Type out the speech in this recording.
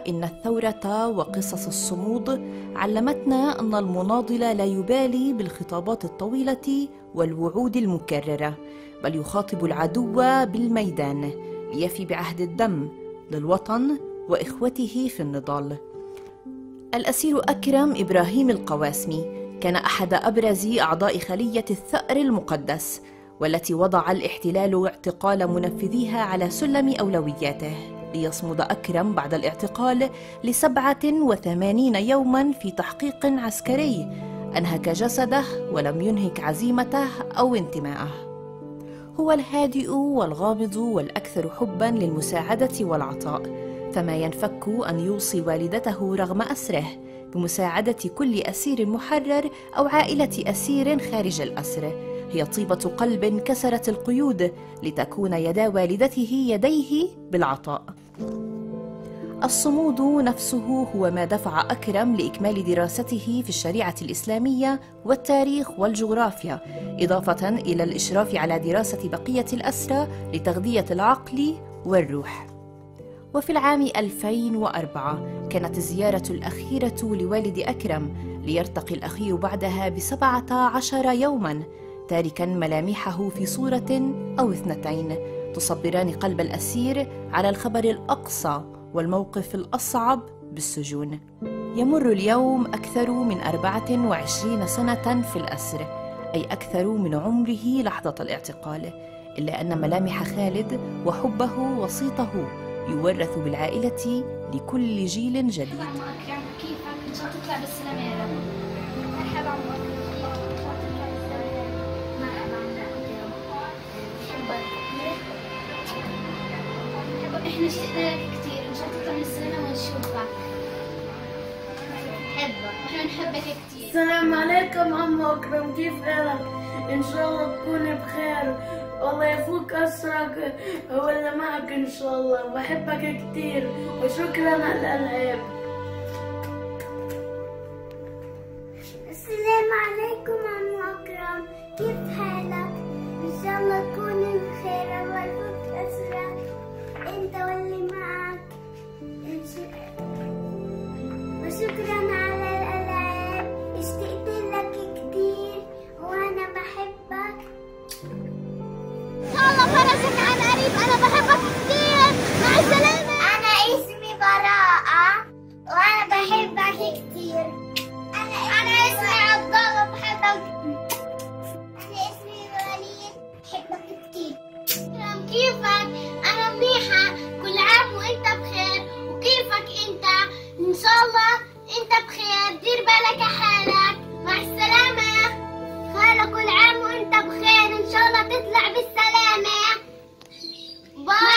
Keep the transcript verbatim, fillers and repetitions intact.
إن الثورة وقصص الصمود علمتنا أن المناضل لا يبالي بالخطابات الطويلة والوعود المكررة، بل يخاطب العدو بالميدان ليفي بعهد الدم للوطن وإخوته في النضال. الأسير أكرم إبراهيم القواسمي كان أحد أبرز أعضاء خلية الثأر المقدس، والتي وضع الاحتلال اعتقال منفذيها على سلم أولوياته، ليصمد أكرم بعد الاعتقال لسبعة وثمانين يوماً في تحقيق عسكري أنهك جسده ولم ينهك عزيمته أو انتماءه. هو الهادئ والغامض والأكثر حباً للمساعدة والعطاء، فما ينفك أن يوصي والدته رغم أسره بمساعدة كل أسير محرر أو عائلة أسير خارج الأسر. هي طيبة قلب كسرت القيود لتكون يدا والدته يديه بالعطاء. الصمود نفسه هو ما دفع أكرم لإكمال دراسته في الشريعة الإسلامية والتاريخ والجغرافيا، إضافة إلى الإشراف على دراسة بقية الأسرى لتغذية العقل والروح. وفي العام ألفين وأربعة كانت الزيارة الأخيرة لوالد أكرم، ليرتقي الأخي بعدها بسبعة عشر يوماً، تاركاً ملامحه في صورة أو اثنتين تصبران قلب الأسير على الخبر الأقصى والموقف الأصعب بالسجون. يمر اليوم أكثر من أربعة وعشرين سنة في الأسر، أي أكثر من عمره لحظة الاعتقال، إلا أن ملامح خالد وحبه وصيته يورث بالعائلة لكل جيل جديد. كيفك؟ إن شاء الله تطلع بالسلامة يا رب. مرحبا عمو. احنا اشتقنا لك كثير، ان شاء الله تطلع بالسلامة ونشوفك. نحبك واحنا نحبك كثير. السلام عليكم عمو أكرم، كيف حالك؟ ان شاء الله تكوني بخير، والله يفوك أسرك ولا معك ان شاء الله. بحبك كثير وشكرا على الألعاب. السلام عليكم عمو أكرم، كيف حالك؟ ان شاء الله تكوني بخير، الله يفوك أسرك انت واللي معك، وشكرا على الألعاب. اشتقت لك كثير وانا بحبك. ان شاء الله فرجك عن قريب، انا بحبك كثير. مع السلامة. انا اسمي براءة وانا بحبك كثير. انا انا اسمي عبد الله بحبك. انا اسمي وليد بحبك كثير. أكرم كيفك؟ أنا منيحة، كل عام وأنت بخير. وكيفك أنت؟ إن شاء الله أنت بخير، دير بالك على حالك. مع السلامة. خالة كل عام وأنت بخير، إن شاء الله تطلع بالسلامة. باي.